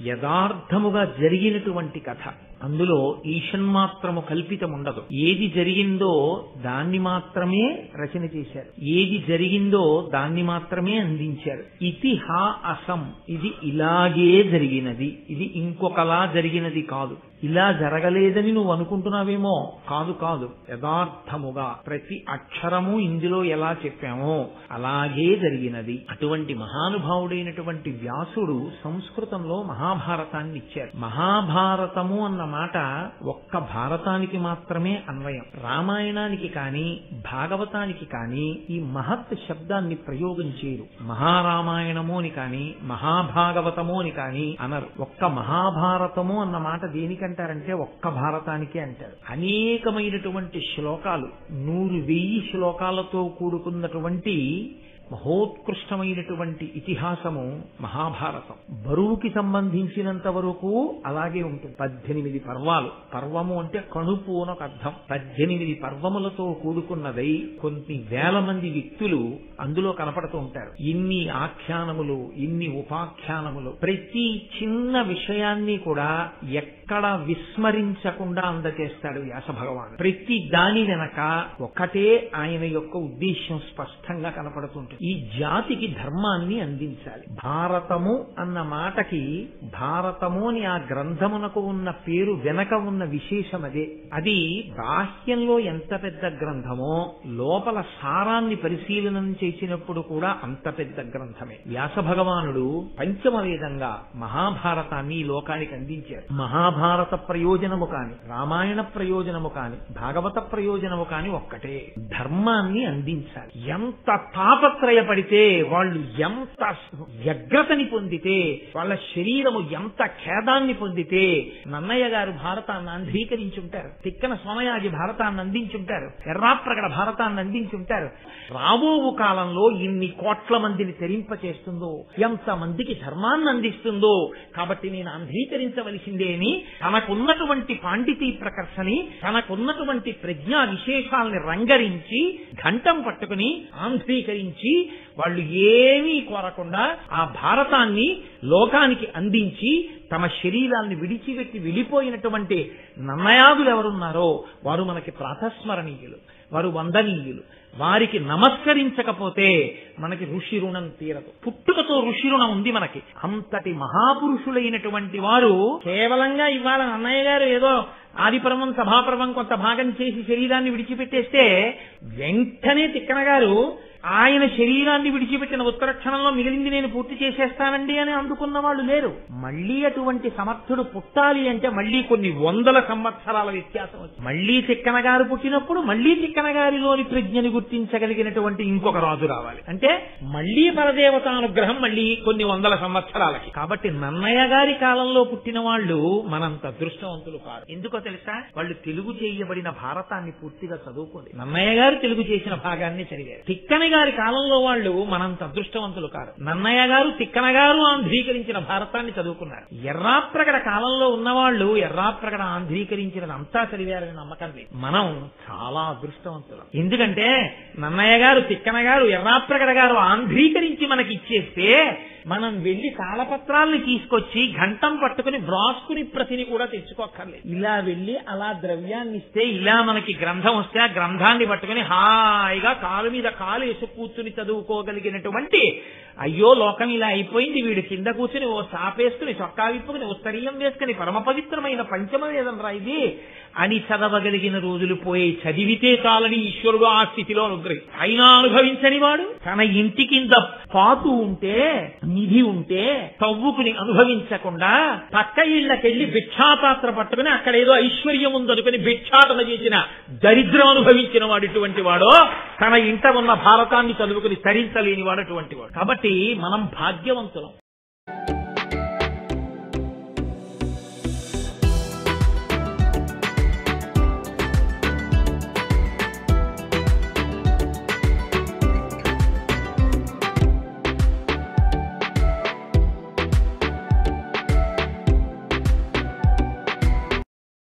యథార్థముగా జరిగినటువంటి కథ. అందులో ఈషన్మాత్రము కల్పితం ఉండదు. ఏది జరిగిందో దాన్ని మాత్రమే రచన చేశారు, ఏది జరిగిందో దాన్ని మాత్రమే అందించారు. ఇతిహాసం, ఇది ఇలాగే జరిగినది, ఇది ఇంకొకలా జరిగినది కాదు. ఇలా జరగలేదని నువ్వు అనుకుంటున్నావేమో, కాదు కాదు, యథార్థముగా ప్రతి అక్షరము ఇందులో ఎలా చెప్పామో అలాగే జరిగినది. అటువంటి మహానుభావుడైనటువంటి వ్యాసుడు సంస్కృతంలో మహాభారతాన్ని ఇచ్చారు. మహాభారతము అన్న మాట ఒక్క భారతానికి మాత్రమే అన్వయం. రామాయణానికి కానీ భాగవతానికి కానీ ఈ మహత్ శబ్దాన్ని ప్రయోగం చేయరు. మహారామాయణము అని కానీ మహాభాగవతము అని కానీ అనరు. ఒక్క మహాభారతము అన్న మాట దేనికంటారంటే ఒక్క భారతానికే అంటారు. అనేకమైనటువంటి శ్లోకాలు, 100,000 శ్లోకాలతో కూడుకున్నటువంటి మహోత్కృష్టమైనటువంటి ఇతిహాసము మహాభారతం. బరువుకి సంబంధించినంత వరకు అలాగే ఉంటుంది. 18 పర్వాలు. పర్వము అంటే కణుపు అని ఒక అర్థం. 18 పర్వములతో కూడుకున్నదై కొన్ని వేల మంది వ్యక్తులు అందులో కనపడుతూ ఉంటారు. ఇన్ని ఆఖ్యానములు, ఇన్ని ఉపాఖ్యానములు, ప్రతి చిన్న విషయాన్ని కూడా ఎక్కడ విస్మరించకుండా అందజేస్తాడు వ్యాస భగవానుడు. ప్రతి దాని వెనక ఒకటే ఆయన యొక్క ఉద్దేశ్యం స్పష్టంగా కనపడుతుంటుంది. ఈ జాతికి ధర్మాన్ని అందించాలి. భారతము అన్న మాటకి, భారతము అని ఆ గ్రంథమునకు ఉన్న పేరు వెనక ఉన్న విశేషం అదే. అది బాహ్యంలో ఎంత పెద్ద గ్రంథమో లోపల సారాన్ని పరిశీలనం చేసినప్పుడు కూడా అంత పెద్ద గ్రంథమే. వ్యాస భగవానుడు పంచమ వేదంగా మహాభారతాన్ని ఈ లోకానికి అందించారు. మహాభారత ప్రయోజనము కాని, రామాయణ ప్రయోజనము కాని, భాగవత ప్రయోజనము కాని ఒక్కటే, ధర్మాన్ని అందించాలి. ఎంత తాపత్రయపడితే వాళ్ళు, ఎంత వ్యగ్రతని పొందితే, వాళ్ళ శరీరము ఎంత ఖేదాన్ని పొందితే నన్నయ్య గారు భారతాన్ని అంధీకరించుంటారు, తిక్కన సోమయాజి భారతాన్ని అందించుంటారు, ఎర్రాప్రగడ భారతాన్ని అందించుంటారు. రాబో కాలంలో ఇన్ని కోట్ల మందిని తెరింపచేస్తుందో, ఎంత మందికి ధర్మాన్ని అందిస్తుందో, కాబట్టి నేను అంధీకరించవలసిందే అని తనకున్నటువంటి పాండితీ ప్రకర్షని, తనకున్నటువంటి ప్రజ్ఞా విశేషాలని రంగరించి ఘంటం పట్టుకుని ఆంధ్రీకరించి వాళ్ళు ఏమీ కోరకుండా ఆ భారతాన్ని లోకానికి అందించి తమ శరీరాన్ని విడిచిపెట్టి వెళ్ళిపోయినటువంటి నన్నయాదులు ఎవరున్నారో వారు మనకి ప్రాతస్మరణీయులు, వారు వందనీయులు. వారికి నమస్కరించకపోతే మనకి ఋషి రుణం తీరదు. పుట్టుకతో ఋషి రుణం ఉంది మనకి. అంతటి మహాపురుషులైనటువంటి వారు కేవలంగా ఇవాళ అన్నయ్య గారు ఏదో ఆదిపర్వం సభాపర్వం కొంత భాగం చేసి శరీరాన్ని విడిచిపెట్టేస్తే వెంటనే తిక్కన గారు ఆయన శరీరాన్ని విడిచిపెట్టిన ఉత్తర క్షణంలో మిగిలింది నేను పూర్తి చేసేస్తానండి అని అందుకున్న వాళ్ళు లేరు. మళ్లీ అటువంటి సమర్థుడు పుట్టాలి అంటే మళ్లీ కొన్ని 100 సంవత్సరాల వ్యత్యాసం వచ్చింది. మళ్లీ తిక్కన గారు పుట్టినప్పుడు మళ్లీ తిక్కన గారిలోని ప్రజ్ఞని గుర్తించగలిగినటువంటి ఇంకొక రాజు రావాలి. అంటే మళ్లీ పరదేవతానుగ్రహం మళ్లీ కొన్ని 100 సంవత్సరాలకి. కాబట్టి నన్నయ్య గారి కాలంలో పుట్టిన వాళ్ళు మనంత అదృష్టవంతులు కాదు. ఎందుకో తెలుసా? వాళ్ళు తెలుగు చేయబడిన భారతాన్ని పూర్తిగా చదువుకోండి. నన్నయ్య గారు తెలుగు చేసిన భాగాన్ని చదివారు. తిక్కన గారి కాలంలో వాళ్ళు మనంత అదృష్టవంతులు కారు. నన్నయ్య గారు, తిక్కన గారు ఆంధ్రీకరించిన భారతాన్ని చదువుకున్నారు. ఎర్రాప్రగడ కాలంలో ఉన్నవాళ్ళు ఎర్రాప్రగడ ఆంధ్రీకరించినది అంతా చదివారని నమ్మకం లేదు. మనం చాలా అదృష్టవంతులు. ఎందుకంటే నన్నయ్య గారు, తిక్కన గారు, ఎర్రాప్రగడ గారు ఆంధ్రీకరించి మనకి ఇచ్చేస్తే మనం వెళ్లి తాళపత్రాలను తీసుకొచ్చి ఘంటం పట్టుకుని వ్రాసుకుని ప్రతిని కూడా తెచ్చుకోక్కర్లేదు. ఇలా వెళ్లి అలా ద్రవ్యాన్ని ఇస్తే, ఇలా మనకి గ్రంథం వస్తే ఆ గ్రంథాన్ని పట్టుకుని హాయిగా కాలు మీద కాలు వేసి కూర్చుని చదువుకోగలిగినటువంటి, అయ్యో లోకం ఇలా అయిపోయింది, వీడు కింద కూర్చుని ఓ సాపేసుకుని చొక్కా విప్పుకుని ఉత్తరీయం వేసుకుని పరమ పవిత్రమైన పంచమ వేదం రా ఇది అని చదవగలిగిన రోజులు పోయి, చదివితే చాలని ఈశ్వరుడు ఆ స్థితిలో అనుగ్రహి అయినా అనుభవించని వాడు తన ఇంటి కింద పాతు ఉంటే, నిధి ఉంటే తవ్వుకుని అనుభవించకుండా పక్క ఇళ్లకెళ్లి భిక్షాపాత్ర పట్టుకుని అక్కడ ఏదో ఐశ్వర్యం ఉందనుకుని భిక్షాటన చేసిన దరిద్రం అనుభవించిన వాడు ఇటువంటి వాడో, తన ఇంట ఉన్న భారతాన్ని చదువుకుని తరించలేని వాడు అటువంటి వాడు. కాబట్టి మనం భాగ్యవంతులం.